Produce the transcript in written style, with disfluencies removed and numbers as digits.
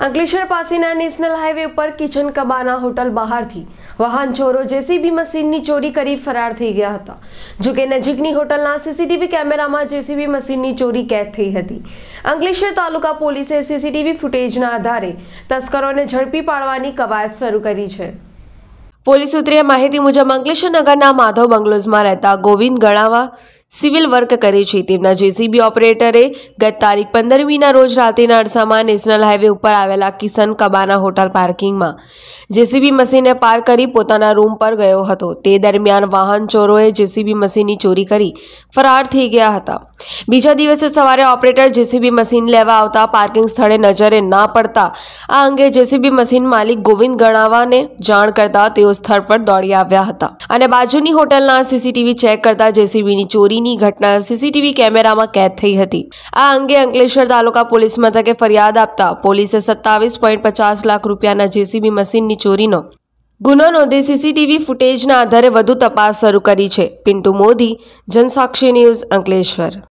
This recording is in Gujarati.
અંકલેશ્વર પાસેના નેશનલ હાઈવે ઉપર કિચન કબાના હોટલ બહારથી વાહન ચોરો જેસીબી મશીનની ચોરી કરી ફરાર થઈ ગયા હતા। જો કે નજીકની હોટલના સીસીટીવી કેમેરામાં જેસીબી મશીનની ચોરી કેદ થઈ હતી। અંકલેશ્વર તાલુકા પોલીસે સીસીટીવી ફૂટેજના આધારે તસ્કરોને ઝડપી પાડવાની કવાયત શરૂ કરી છે। પોલીસ સૂત્રીય માહિતી મુજબ અંકલેશ્વર નગરના માધવ બંગલોઝમાં રહેતા ગોવિંદ ગણાવા સિવિલ વર્ક કરે છે। તેમના જેસીબી ઓપરેટરે ગત તારીખ 15મીના રોજ રાત્રિના અરસામાં નેશનલ હાઈવે ઉપર આવેલા કિશન કબાના હોટલ પાર્કિંગમાં જેસીબી મશીનને પાર્ક કરી પોતાના રૂમ પર ગયો હતો। તે દરમિયાન વાહન ચોરોએ જેસીબી મશીનની ચોરી કરી ફરાર થઈ ગયા હતા। બીજા દિવસે સવારે ઓપરેટર જેસીબી મશીન લેવા આવતા પાર્કિંગ સ્થળે નજરે ના પડતા આ અંગે જેસીબી મશીન માલિક ગોવિંદ ગણાવાને જાણ કરતા તેઓ સ્થળ પર દોડી આવ્યા હતા અને બાજુની હોટલના સીસીટીવી ચેક કરતા જેસીબીની ચોરીની ઘટના સીસીટીવી કેમેરામાં કેદ થઈ હતી। આ અંગે અંકલેશ્વર તાલુકા પોલીસ મથકે ફરિયાદ આપતા પોલીસે 27.50 લાખ રૂપિયાના જેસીબી મશીનની ચોરીનો ગુનો નોંધી સીસીટીવી ફૂટેજના આધારે વધુ તપાસ શરૂ કરી છે। પિન્ટુ મોદી, જનસાક્ષી ન્યૂઝ, અંકલેશ્વર।